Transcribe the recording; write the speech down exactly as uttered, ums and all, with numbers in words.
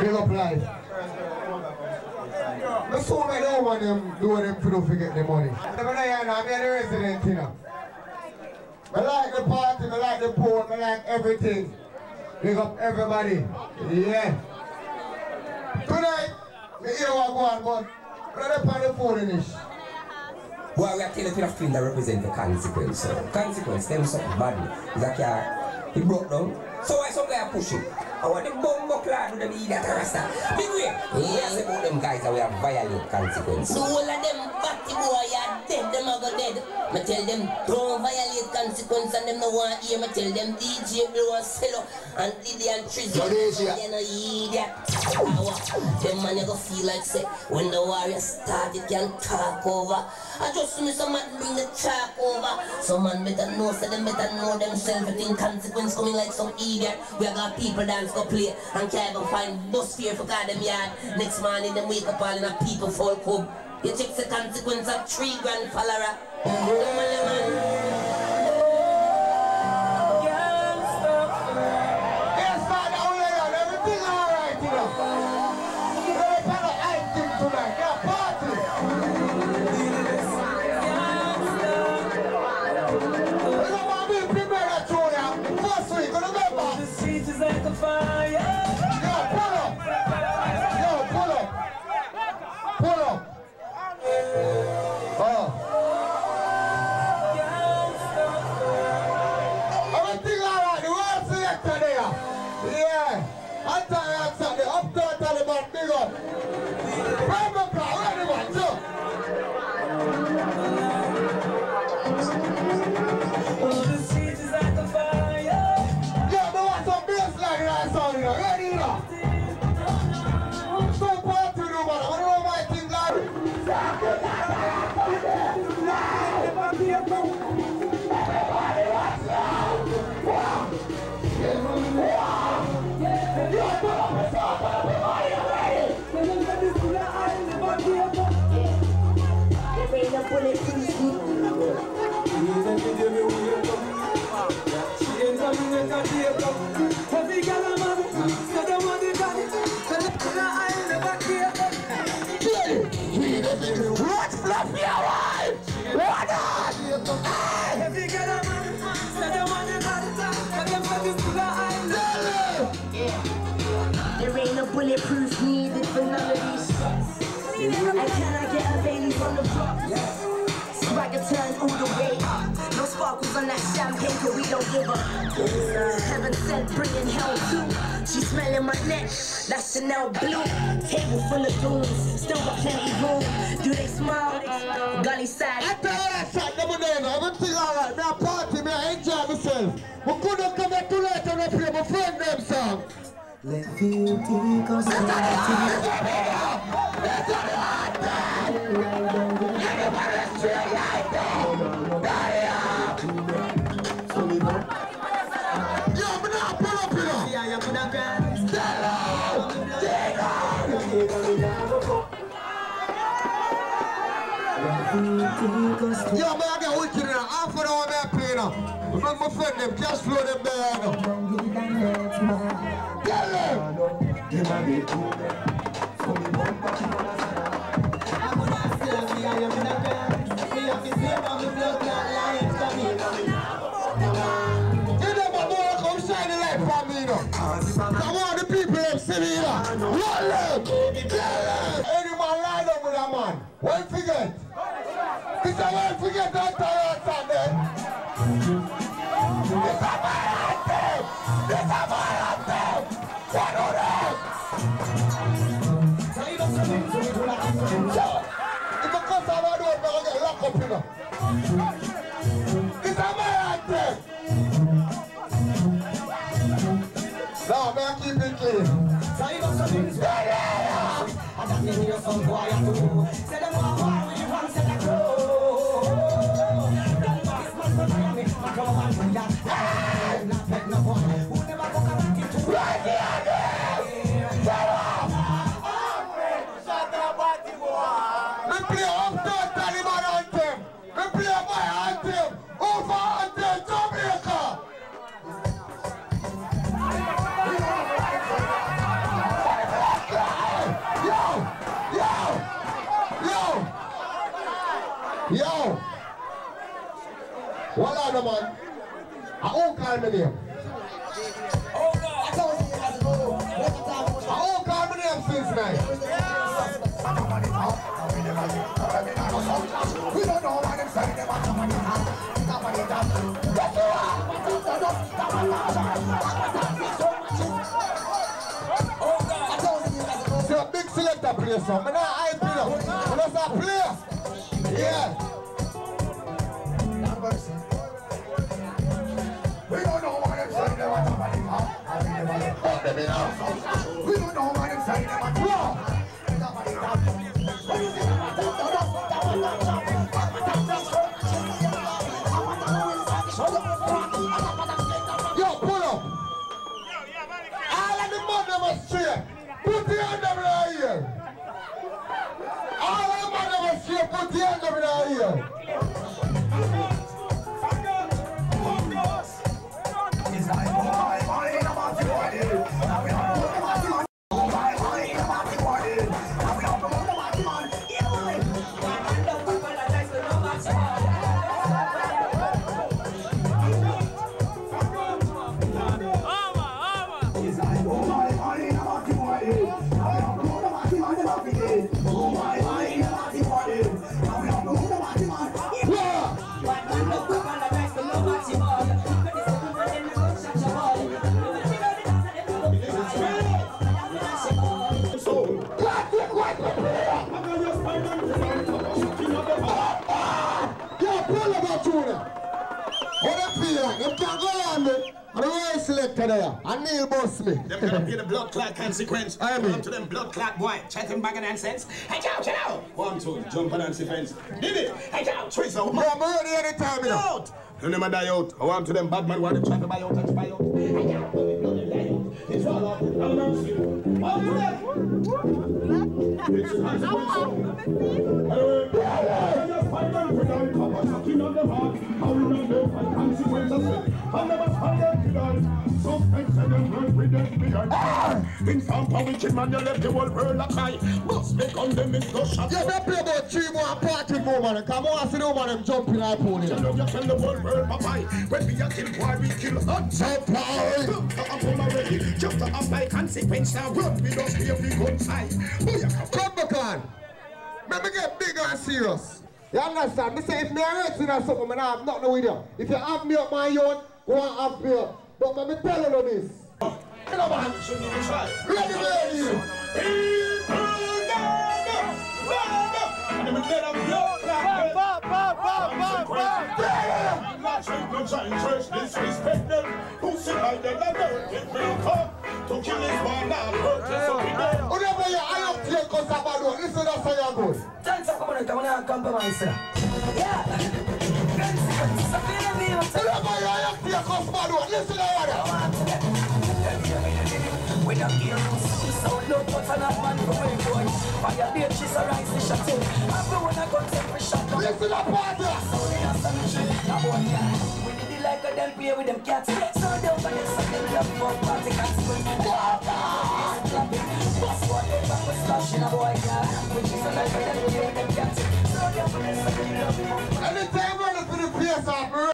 Big up life. But so many don't want them do them for don't forget the money. I'm not here now, I'm the resident, you know. I like the party, I like the poor, I like everything. Big up everybody. Yeah. Tonight, we hear what go on, but we're not on the phone in this. Well, we are telling you a film that represents the consequence. So, consequence, them something badly. It's like uh, he broke down. So why some guy push it? I want the bumbo clad with them idiot rasta. Big way. Yes, about them guys that we have violent consequences. The whole of them batty boy are dead, them are go dead. I tell them don't violate consequence and them no want hear. I tell them D J blow and sell up and Diddy and Trizzy. They no idiot. Them man you go feel like say when the warrior start it can talk over. I just see me some man bring the chalk over. Some man better know, so them better know themselves. I think consequence coming like some idiot. We got people dance go play and can't even find bus fare for God them yard. Next morning them wake up all in a people folk hub. You check the consequence of three grand follower. Yes, man, everything alright, you know. We're going to hype thing tonight, yeah, party. We're going to be prepared at two now. First week, remember. The street is like a fire. Yo, pull up. Yo, pull up. Pull up. Oh. Everything alright, the world selector there. Yeah. Anti-accent, the uptown Taliban, big up. Remember, where the man, so. Oh, the street is like a fire. Yeah, but what's some bass like that sound, you know? Ready, you know? So party, you know, man. I don't know my thing, like. Everybody watch out! Wow! Yo, put up a song, everybody ready! There ain't a bullet free school. What's fluffy alive? What on? Every girl a man, said them on the bad top, but them fuckers to the island. There ain't no bulletproof needed for none of these shots. And can I get a Bailey from the block? Swagger turn all the way up. No sparkles on that champagne, cause we don't give up. Heaven sent, bringing hell too. She smelling my neck, that's Chanel blue. Table full of goons, still got plenty room. Do they smile? Gully side. I tell you that shot, never know, everything alright. Me a party, me a enjoy myself. We couldn't come back tonight and I play my friend them song. Let you take us to the Yo, me not pull up, you know. yeah, you put a grand. Yo, man, I get wicked now. Half an hour me a play now. Remember my friend them, cash flow them there now. Tell them. You never know come shine the light for me, you know. Come on, the people them see me, you know. Roll them. Any man line up with a man. Won't forget. It's a won't forget that time Sunday. It's a man out there. It's a man out there. One of them. So, if I come to my door, I'm going to get locked up, you know. It's a man out there. No, man, keep it clean. Yeah, yeah, yeah. I got me here some boy I do. Say them all war with the one set of crow. That boss must be Miami. I come on with that. I'm not pet no boy. Who never go around it to right here, again. Shut up. shut up, party boy. We play uptown Taliban anthem. We play my anthem. Over anthem Jamaica. no man. I won't call me name. Oh God. I told you guys to go. I won't call me name since night. We don't know what I'm saying about somebody. Oh God. I told you guys to go. See a big selector play some. I'm not hype it up. I'm just a player. Yeah. We don't know what I'm saying about somebody. We don't know what I'm saying about Yo, pull up. All of the man them are straight. Put the hand over here. All of the man them are straight. Put the hand over here. it's like, oh my, my, I'm about to go in. Now we are going to man. Oh my, my, I'm about to go in. Now we are going to man. Yeah, boy. It's like, oh my, my, I'm about to go in. Now we are going to man. Oh my, my, I'm about to go in. Now we are going to man. Yeah. Yo, pull up that tune. What up here? Them can't go on me. I'm the way selector there. And Neil boss me. Them gonna pay the blood clot consequence. I mean. Come to them blood clot boy. Chatting back and nonsense. Hey, chow, chow. One, two, jump on and defense. Did it? Hey, chow, trace out. Bro, I'm ready anytime, you know. Out. You never die out. I want to them bad man want to try to buy out and buy out. Hey, chow, blood and die out. It's all up. All mercy. All to them. It's a consequence. Anyway, just find out for them. Come on, knocking on the heart. How you know them find consequences. I'll never find out to die. Sometimes I don't work with them behind. In some wicked man, you left the whole world a cry. Must make on them in no shot. Yeah, they play about three more party more, man. Come on, I see the woman them jumping like pony. You know you tell the whole world, Popeye. When we a kill boy, we kill hunt. Popeye. Come to come already. Just to apply consequence now. Run with us here, we go side. Come back on. Let me get big and serious. You understand? Me say if me a racing or something, man, I have nothing with you. If you have me up my own, go and have me up. But let me tell you this. Come on, man. Ready, ready. Disrespect them. Who sit by the level? It will come to kill his man now. Whatever you are up to your Cosabado, listen to how you go. Thanks for coming and coming and compromise. Yeah. Whatever you are up to your Cosabado, listen to how you We don't hear us. So look what's an old man for way boy. Fire beer, she's a rice, the shot in. Everyone a concept for shot. listen to the party. So they are some shit. Now boy, yeah. We did it like a them play with them cats. So they open it, so they love for party consequence. What's what they back with slashing a boy, yeah. Which is a like a them play with them cats. So they open it, so they love for Anytime running for the place, I'm